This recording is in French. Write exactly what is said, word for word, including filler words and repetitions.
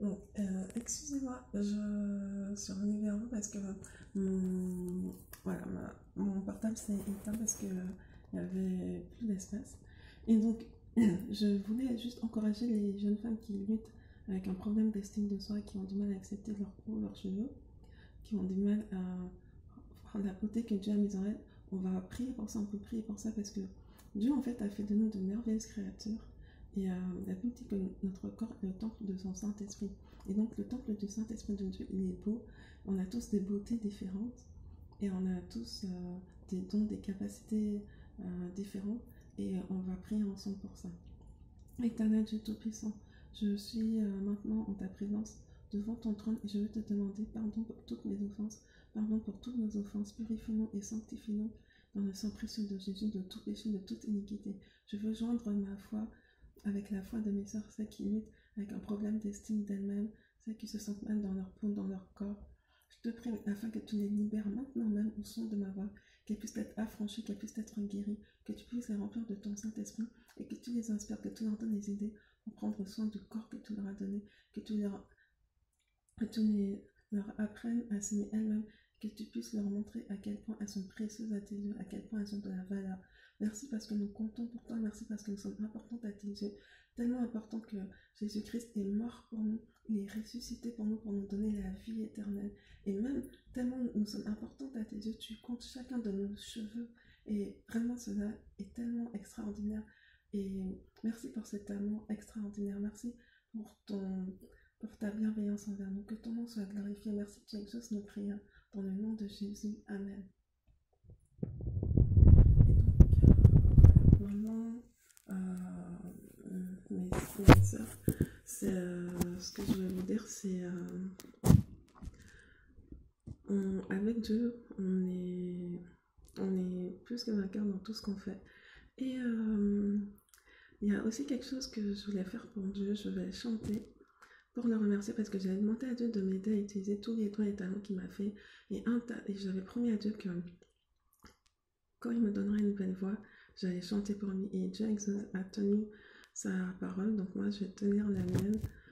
Donc, euh, excusez-moi, je suis revenue vers vous parce que mon, voilà, ma- mon portable s'est éteint parce que euh, il y avait plus d'espace. Et donc, je voulais juste encourager les jeunes femmes qui luttent avec un problème d'estime de soi, qui ont du mal à accepter leur peau, leurs cheveux, qui ont du mal à prendre la beauté que Dieu a mise en elles. On va prier pour ça, on peut prier pour ça parce que Dieu en fait a fait de nous de merveilleuses créatures. Et euh, la Bible dit que notre corps est le temple de son Saint-Esprit. Et donc le temple du Saint-Esprit de Dieu, il est beau. On a tous des beautés différentes. Et on a tous euh, des dons, des capacités euh, différentes. Et euh, on va prier ensemble pour ça. Éternel Dieu Tout-Puissant, je suis euh, maintenant en ta présence devant ton trône et je veux te demander pardon pour toutes mes offenses, pardon pour toutes nos offenses, purifie-nous et sanctifie-nous dans le sang précieux de Jésus de tout péché, de toute iniquité. Je veux joindre ma foi avec la foi de mes sœurs, celles qui luttent avec un problème d'estime d'elles-mêmes, celles qui se sentent mal dans leur peau, dans leur corps. Je te prie afin que tu les libères maintenant même au son de ma voix, qu'elles puissent être affranchies, qu'elles puissent être guéries, que tu puisses les remplir de ton Saint-Esprit et que tu les inspires, que tu leur donnes les idées pour prendre soin du corps que tu leur as donné, que tu leur, que tu les, leur apprennes à s'aimer elles-mêmes, que tu puisses leur montrer à quel point elles sont précieuses à tes yeux, à quel point elles ont de la valeur. Merci parce que nous comptons pour toi, merci parce que nous sommes importantes à tes yeux, tellement important que Jésus-Christ est mort pour nous, il est ressuscité pour nous, pour nous donner la vie éternelle. Et même tellement nous sommes importantes à tes yeux, tu comptes chacun de nos cheveux. Et vraiment, cela est tellement extraordinaire. Et merci pour cet amour extraordinaire. Merci pour, ton, pour ta bienveillance envers nous. Que ton nom soit glorifié. Merci que tu exauces nos prières. Dans le nom de Jésus. Amen. Et donc, euh, vraiment, euh, mes, mes soeurs, c'est, euh, ce que je vais vous dire, c'est... Euh, on, avec Dieu, on est, on est plus que vainqueur dans tout ce qu'on fait. Et... Euh, il y a aussi quelque chose que je voulais faire pour Dieu, je vais chanter pour le remercier parce que j'avais demandé à Dieu de m'aider à utiliser tous les dons et talents qu'il m'a fait et, et j'avais promis à Dieu que quand il me donnerait une nouvelle voix, j'allais chanter pour lui et Dieu a tenu sa parole, donc moi je vais tenir la mienne